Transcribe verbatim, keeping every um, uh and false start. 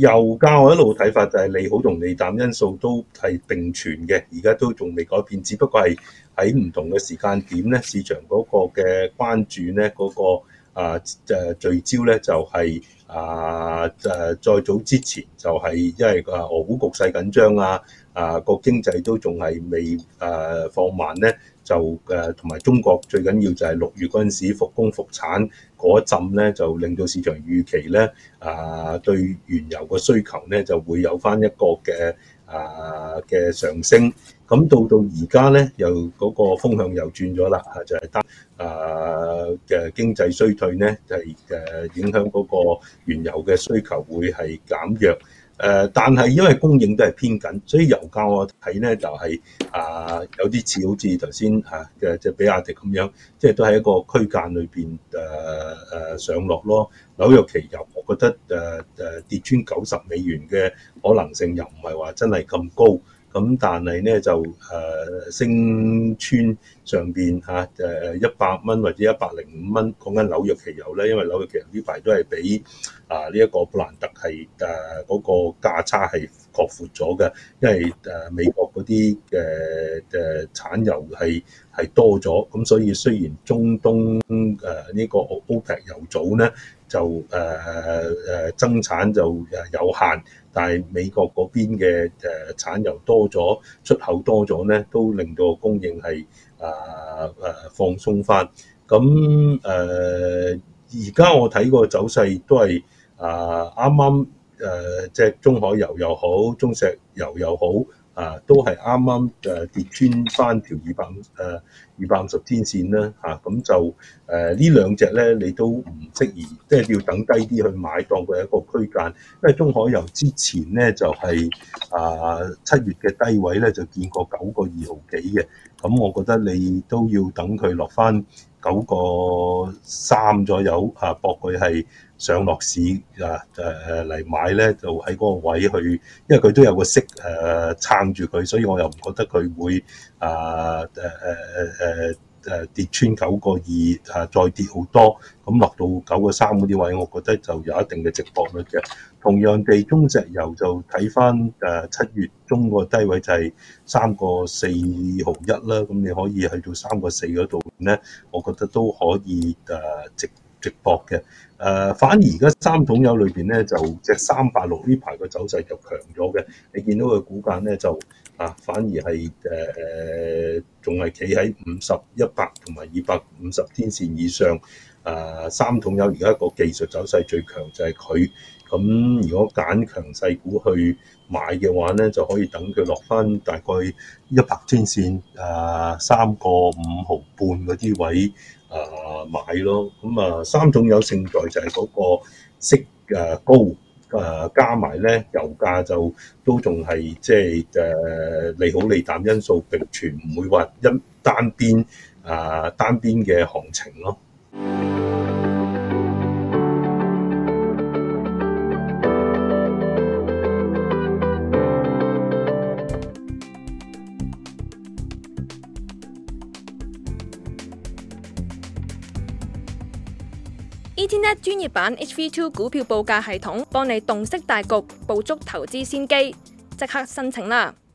油價我一路睇法就係利好同利淡因素都係並存嘅，而家都仲未改變，只不過係喺唔同嘅時間點咧，市場嗰個嘅關注咧，嗰、嗰個啊誒聚焦咧就係、係、啊誒再早之前就係因為啊俄烏局勢緊張啊，啊個經濟都仲係未誒放慢咧。就誒同埋中國最緊要就係六月嗰陣時復工復產嗰一陣咧，就令到市場預期咧啊對原油嘅需求咧就會有翻一個嘅啊嘅上升。咁到到而家咧又嗰個風向又轉咗啦，就係擔啊嘅經濟衰退咧係誒影響嗰個原油嘅需求會係減弱。誒，但係因為供應都係偏緊，所以油價我睇咧就係、是、啊有啲似好似頭先嚇嘅即係比亞迪咁樣，即係都係一個區間裏邊誒誒上落咯。紐約期油我覺得誒誒跌穿九十美元嘅可能性又唔係話真係咁高。咁但係咧就誒、呃、升穿上邊嚇誒一百蚊或者一百零五蚊，講緊紐約期油咧，因為紐約期油呢排都係比啊呢一個布蘭特係誒嗰個價差係擴闊咗嘅，因為誒、呃、美國嗰啲嘅誒產油係係多咗，咁所以雖然中東誒呢個 OPEC 油組咧就誒誒、呃、增產就誒有限。但係美國嗰邊嘅誒產油多咗，出口多咗咧，都令到供應係啊誒放鬆翻。咁誒而家我睇個走勢都係啊啱啱誒，即係中海油又好，中石油又好。啊，都係啱啱誒跌穿翻條二百誒二百五十天線啦嚇，咁、啊、就誒、呃、呢兩隻咧，你都唔適宜，即係要等低啲去買，當佢係一個區間。因為中海油之前咧就係、是、啊七月嘅低位咧就見過九個二毫幾嘅，咁我覺得你都要等佢落翻九個三左右嚇，博佢係上落市啊誒誒嚟買咧，就喺嗰個位去，因為佢都有個息誒撐住佢，所以我又唔覺得佢會啊誒誒誒誒誒跌穿九個二啊，再跌好多，咁落到九個三嗰啲位，我覺得就有一定嘅值博率嘅。同樣地，中石油就睇翻誒七月中個低位就係三個四毫一啦，咁你可以去到三個四嗰度咧，我覺得都可以誒值值博嘅。誒反而而家三桶油裏邊咧，就隻三八六呢排個走勢就強咗嘅。你見到佢股價咧就啊，反而係誒誒仲係企喺五十、一百同埋二百五十天線以上。誒三桶油而家個技術走勢最強就係佢。咁如果揀強勢股去買嘅話咧，就可以等佢落翻大概一百天線誒三個五毫半嗰啲位。啊買咯，咁啊三種有勝在就係嗰個息誒高誒，加埋咧油價就都仲係即係誒利好利淡因素並存，唔會話一單邊啊單邊嘅行情咯。 E T Net 專業版 H V two 股票報價系統，幫你洞悉大局，捕捉投資先機，即刻申請啦！